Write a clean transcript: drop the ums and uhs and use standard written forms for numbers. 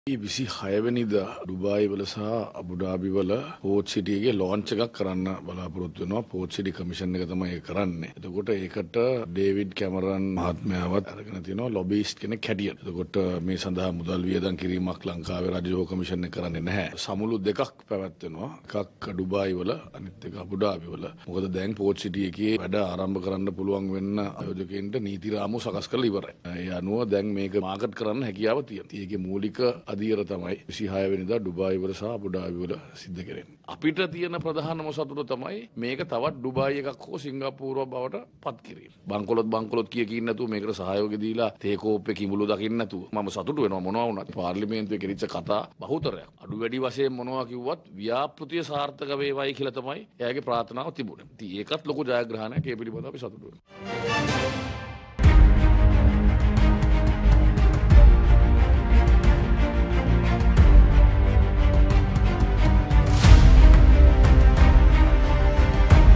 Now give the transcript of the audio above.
26වෙනිදා Dubai වල සහ Abu Dhabi වල පෝට් සිටි එකේ ලොන්ච් එකක් කරන්න බලාපොරොත්තු වෙනවා. පෝට් සිටි කමිෂන් එක තමයි ඒක කරන්නේ. එතකොට ඒකට ඩේවිඩ් කැමරන් මහත්මයාවත් අරගෙන තිනවා ලොබිස්ට් කෙනෙක් හැටියට. එතකොට මේ සඳහා මුදල් වියදම් කිරීමක් ලංකාවේ රාජ්‍ය කමිෂන් එක කරන්නේ නැහැ. සමුළු දෙකක් පැවැත්වෙනවා. එකක් ඩුබායි වල අනිත් එක අබුඩාබි වල. මොකද දැන් පෝට් සිටි එකේ වැඩ ආරම්භ කරන්න පුළුවන් වෙන්න ආයෝජකයින්ට නීති රාමු සකස් කරලා ඉවරයි. ඒ අනුව දැන් මේක මාකට් කරන්න හැකියාව තියෙනවා. ඒකේ මූලික අධීර තමයි 26 වෙනිදා ඩුබායි වල සහ අබුඩාබි වල සිද්ධ කරන්නේ. අපිට තියෙන ප්‍රධානම සතුට තමයි මේක තවත් ඩුබායි එකක් හෝ සිංගප්පූරුවක් බවට පත් කිරීම. බංකොලොත් කියකින් නැතුව මේකට සහයෝගය දීලා තේකෝප්පේ කිඹුලු දකින්න නැතුව මම සතුටු වෙනවා මොනවා වුණත්. පාර්ලිමේන්තුවේ කෙරිච්ච කතා බහුතරයක්. අඩු වැඩි වශයෙන් මොනවා කිව්වත් ව්‍යාපෘතිය සාර්ථක වේවයි කියලා තමයි එයාගේ ප්‍රාර්ථනාව තිබුණේ. ඉතින් ඒකත් ලොකු ජයග්‍රහණයක්. ඒ පිළිබඳව අපි සතුටු වෙනවා.